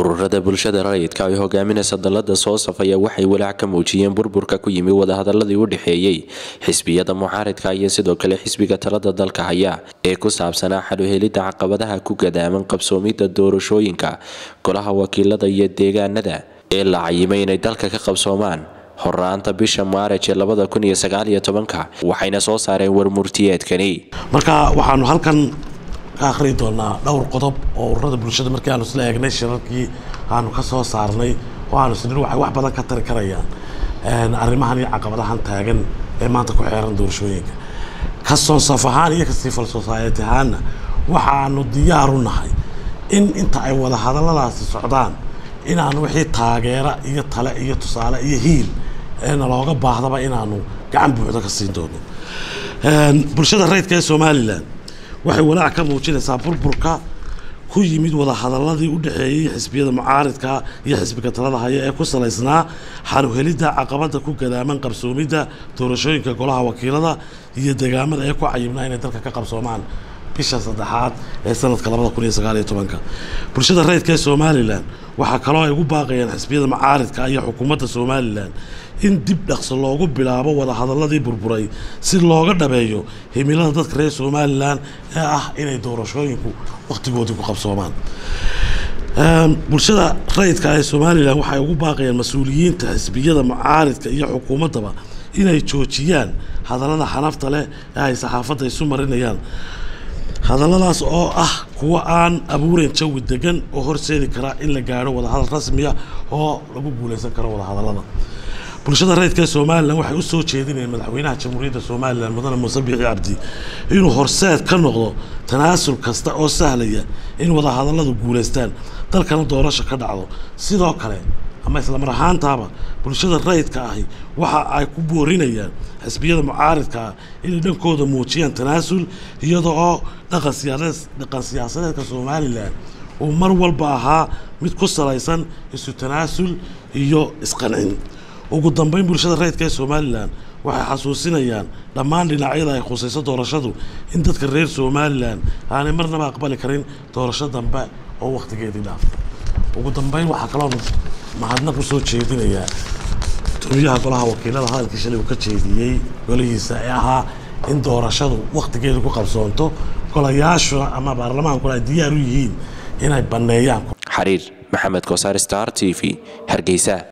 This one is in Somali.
ururada bulshada rayidka ay hogaaminaysa dalada soo safaya waxay walaac ka muujiyeen burburka ku yimi wadahadaladii u dhaxeeyay xisbiyada mucaaradka iyo sidoo kale xisbiga talada dalka haya ee ku saabsanaa xal u helidda caqabadaha ku gadaaman qabsoomidda doorashooyinka golaha wakiilada iyo deegaanada ee la cayimay inay dalka ka qabsoomaan horaanta bisha Maarch ee 2019 waxayna soo saareen warmurtiyeedkani marka waxaanu halkan akhri doonaa dhowr qodob oo ururada bulshada markii aanu isla eegnay shirarkii aanu ka soo saarnay oo aanu isla wax badan ka tari karayaan arrimahan iyo caqabadahan taagan ee maanta ku xeeran doorashooyinka ka soo safahaan iyo civil society ahaana waxaanu diyaar u nahay in inta ay wada hadalladaasi socdaan in aanu wixii taageera iyo tale iyo tusaale iyo hiil ee looga baahdaba inaanu gacan buuxda ka siin doono bulshada rayidka ee Soomaaliland waxay walaac ka muujinaysaa burburka ku yimid wada hadaladii u dhaxeeyay xisbiyada mucaaradka iyo xisbiga talada haya ee ku saleysnaa xal u helidda caqabada ku gadaaman qabsoomidda doorashooyinka golaha wakiilada iyo deegaamada ay ku cayimnaa inay dalka ka qabsoomaan bisha saddexaad ee sanadka 2019 bulshada rayidka ee Soomaaliland waxa kale oo ay ugu baaqayaan xisbiyada mucaaradka iyo xukuumadda Soomaaliland in dib dhaqso loogu bilaabo wada hadaladii burburay si looga dhabeeyo himilada dadka reer Soomaaliland ee ah inay doorashooyinku waqtigoodii ku qabsoomaan bulshada rayidka ee Soomaaliland waxay ugu baaqayaan mas'uuliyiinta xisbiyada mucaaradka iyo xukuumadda inay joojiyaan hadalada xanafta leh ee ay saxaafadda isu marinayaan hadalladaas oo ah kuwa aan abuurin jawi degan oo horseedi kara in la gaaro wada hadal rasmi ah oo lagu guuleysan karo wada hadallada bulshada rayidka ee Soomaaliland waxay u soo jeedinayaan madaxweynaha jamhuuriyadda Soomaaliland mudane Muuse Biixi Cabdi inuu horseed ka noqdo tanaasul kasta oo sahlaya in wada hadalladu guuleystaan dalkana doorasho ka dhacdo sidoo kale ama isla mar ahaantaaba bulshada rayidka ahi waxa ay ku boorinayaan xisbiyada mucaaradka inay dhankooda muujiyaan tanaasul iyadoo dhaqan siyaasadeedka Soomaaliland oo mar walba ahaa mid ku saleysan isu tanaasul iyo isqancin ugu dambeyn bulshada rayidka ee Soomaaliland waxay xasuusinayaan dhammaan dhinacyada ay khusayso doorashadu in dadka reer Soomaaliland aanay marnaba aqbali karin doorasho dambe oo waqtigeedii dhaaftay ugu dambeyn waxa kale oo mahadnaq u soo jeedinayaa gudoomiyaha golaha wakiilada hadalkii shalay uu ka jeediyay golihiisa ee ahaa in doorashadu waqtigeedu ku qabsoonto golayaasha ama baarlamaanku ay diyaar u yihiin inay baneeyaan xariir maxamed koosar Star TV Hargeysa.